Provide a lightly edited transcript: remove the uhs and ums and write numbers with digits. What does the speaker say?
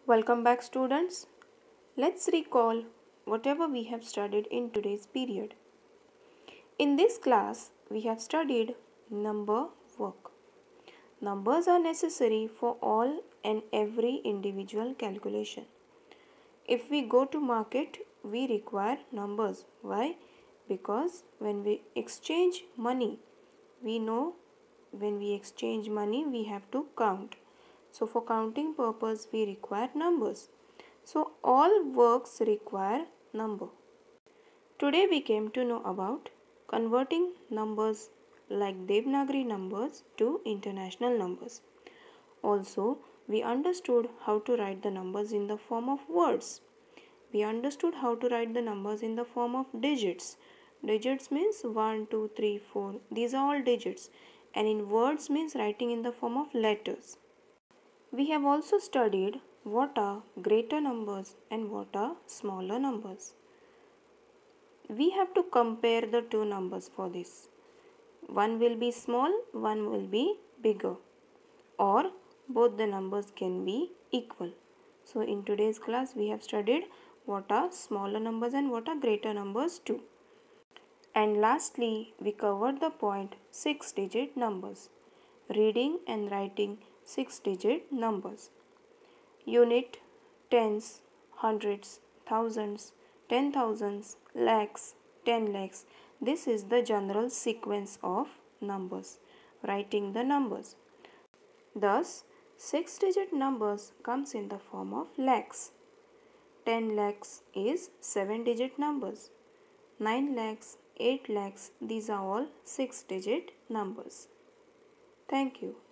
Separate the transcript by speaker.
Speaker 1: Welcome back, students. Let's recall whatever we have studied in today's period. In this class, we have studied number work. Numbers are necessary for all and every individual calculation. If we go to market, we require numbers. Why? Because when we exchange money, we know when we exchange money, we have to count. So for counting purpose, we require numbers. So all works require number. Today we came to know about converting numbers like Devanagari numbers to international numbers. Also, we understood how to write the numbers in the form of words. We understood how to write the numbers in the form of digits. Digits means 1, 2, 3, 4. These are all digits. And in words means writing in the form of letters. We have also studied what are greater numbers and what are smaller numbers. We have to compare the two numbers for this. One will be small, one will be bigger, or both the numbers can be equal. So in today's class we have studied what are smaller numbers and what are greater numbers too. And lastly, we covered the point 6-digit numbers, reading and writing 6-digit numbers. Unit, tens, hundreds, thousands, 10,000s, lakhs, 10 lakhs. This is the general sequence of numbers, writing the numbers. Thus, 6-digit numbers comes in the form of lakhs. 10 lakhs is 7-digit numbers. 9 lakhs, 8 lakhs, these are all 6-digit numbers. Thank you.